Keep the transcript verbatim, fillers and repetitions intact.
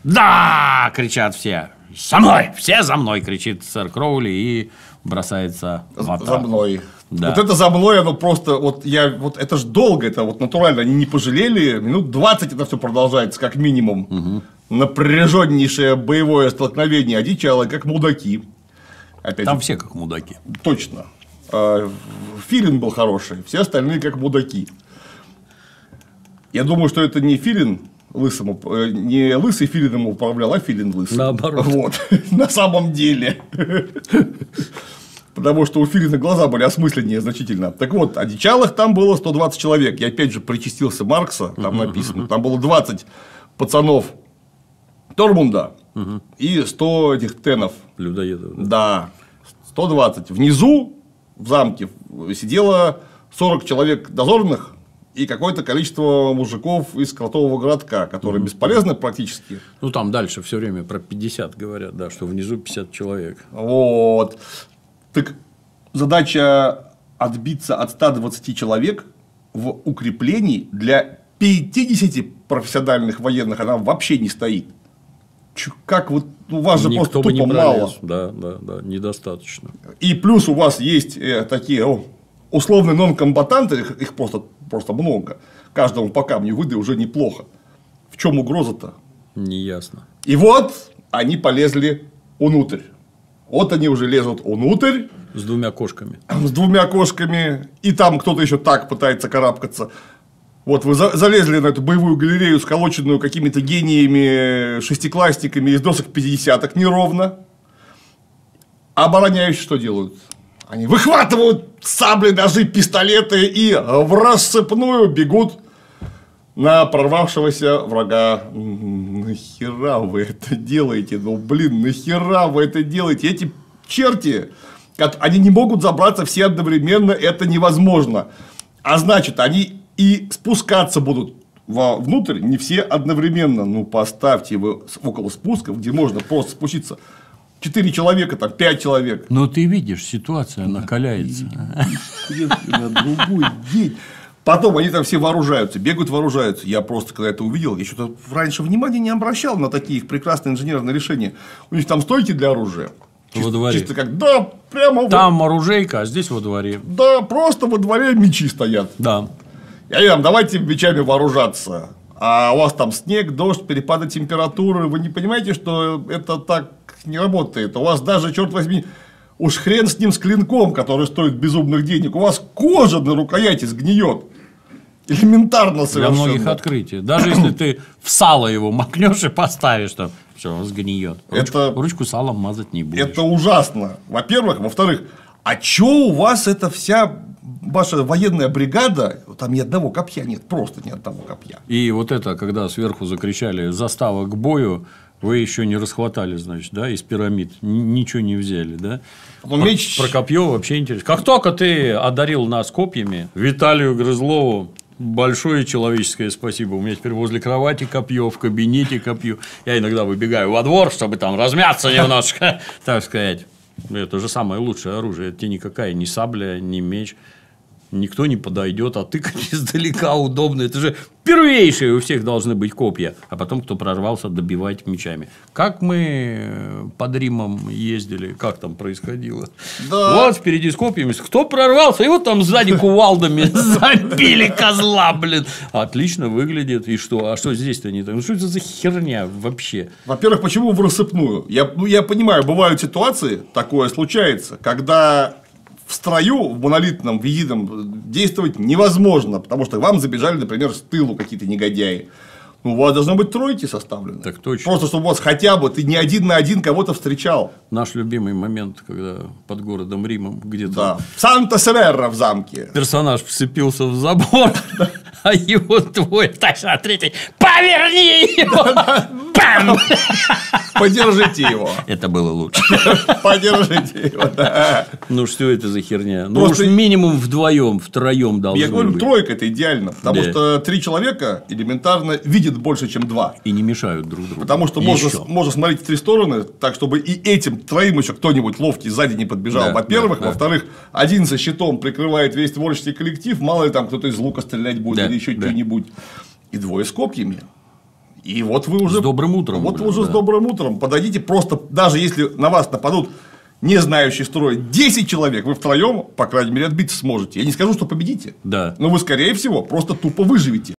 Да! Кричат все. За мной! Все за мной! Кричит сэр Кроули и бросается в атаку. За мной. Да. Вот это за мной, оно просто, вот я, вот это же долго, это вот натурально, они не пожалели, минут двадцать это все продолжается, как минимум. Угу. Напряженнейшее боевое столкновение, одичало, как мудаки. Опять Там же, все как мудаки. Точно. Филин был хороший, все остальные как мудаки. Я думаю, что это не Филин лысому, не лысый Филином управлял, а Филин лысый. Наоборот. Вот. На самом деле. Потому что у Филина глаза были осмысленнее значительно. Так вот, одичалых там было сто двадцать человек. Я опять же причастился Маркса, там написано. Там было двадцать пацанов Тормунда и сто этих тенов. Людоедов. Да. Да, сто двадцать. Внизу в замке сидело сорок человек дозорных и какое-то количество мужиков из кротового городка, которые угу. бесполезны практически. Ну, там дальше все время про пятьдесят говорят, да, что внизу пятьдесят человек. Вот. Так задача отбиться от ста двадцати человек в укреплении для пятидесяти профессиональных военных, она вообще не стоит. Как вот у вас же Никто просто тупо мало. Да, да, да, недостаточно. И плюс у вас есть э, такие о, условные нон-комбатанты, их, их просто, просто много. Каждому по камню выдай уже неплохо. В чем угроза-то? Неясно. И вот они полезли внутрь. Вот они уже лезут внутрь. С двумя кошками. С двумя кошками. И там кто-то еще так пытается карабкаться. Вот вы залезли на эту боевую галерею, сколоченную какими-то гениями, шестиклассниками из досок пятидесяток неровно. А обороняющие что делают? Они выхватывают сабли, ножи, пистолеты и в рассыпную бегут на прорвавшегося врага. Нахера вы это делаете? Ну, блин, нахера вы это делаете? Эти черти, они не могут забраться все одновременно, это невозможно. А значит, они и спускаться будут внутрь не все одновременно. Ну, поставьте его около спусков, где можно просто спуститься. Четыре человека, там, пять человек. Но ты видишь, ситуация накаляется. На другой день. Потом они там все вооружаются, бегают, вооружаются. Я просто, когда это увидел, я что-то раньше внимания не обращал на такие их прекрасные инженерные решения. У них там стойки для оружия. Во Чисто, дворе. чисто как, да, прямо там вот, оружейка, а здесь во дворе. Да, просто во дворе мечи стоят. Да. Я говорю, давайте мечами вооружаться. А у вас там снег, дождь, перепады температуры. Вы не понимаете, что это так не работает? У вас даже, черт возьми, уж хрен с ним, с клинком, который стоит безумных денег. У вас кожа на рукояти сгниет. Элементарно совершенно. Для многих открытий. Даже если ты в сало его макнешь и поставишь, там все, он сгниет. Ручку, это, ручку салом мазать не будешь. Это ужасно. Во-первых. Во-вторых, а чё у вас эта вся ваша военная бригада, там ни одного копья нет, просто ни одного копья. И вот это, когда сверху закричали «застава к бою», вы еще не расхватали, значит, да, из пирамид, ничего не взяли, да? Про, меч... про копье вообще интересно. Как только ты одарил нас копьями, Виталию Грызлову большое человеческое спасибо. У меня теперь возле кровати копье, в кабинете копье. Я иногда выбегаю во двор, чтобы там размяться немножко, так сказать. Это же самое лучшее оружие. Это тебе никакая ни сабля, ни меч. Никто не подойдет, а тыкать издалека удобно. Это же первейшие у всех должны быть копья. А потом, кто прорвался, добивать мечами. Как мы под Римом ездили, как там происходило? Да. Вот впереди с копьями. Кто прорвался? И вот там сзади кувалдами забили козла, блин. Отлично выглядит. И что? А что здесь-то не так? Ну, что это за херня вообще? Во-первых, почему в рассыпную? Я, ну, я понимаю, бывают ситуации, такое случается, когда в строю, в монолитном, в едином действовать невозможно, потому что вам забежали, например, с тылу какие-то негодяи. Ну, у вас должно быть тройки составлены. Так точно. Просто, чтобы у вас хотя бы ты не один на один кого-то встречал. Наш любимый момент, когда под городом Римом где-то. Да. Санта-Северра в замке. Персонаж вцепился в забор, а его двое, второй, а третий. Поверни его! Бам! Подержите его. Это было лучше. Подержите его, да. Ну, что это за херня? Ну, уж минимум вдвоем, втроем должны быть. Я говорю, тройка – это идеально. Потому что три человека элементарно видят больше, чем два. И не мешают друг другу. Потому что можно, можно смотреть в три стороны, так, чтобы и этим троим еще кто-нибудь ловкий сзади не подбежал. Да, во-первых. Да, да. Во-вторых, один за щитом прикрывает весь творческий коллектив. Мало ли там кто-то из лука стрелять будет, да, или еще да. что-нибудь. И двое с копьями. И вот вы уже... С добрым утром. Вот уже, вы уже да. с добрым утром. Подойдите просто, даже если на вас нападут не знающие строить десять человек, вы втроем, по крайней мере, отбиться сможете. Я не скажу, что победите. Да. Но вы, скорее всего, просто тупо выживете.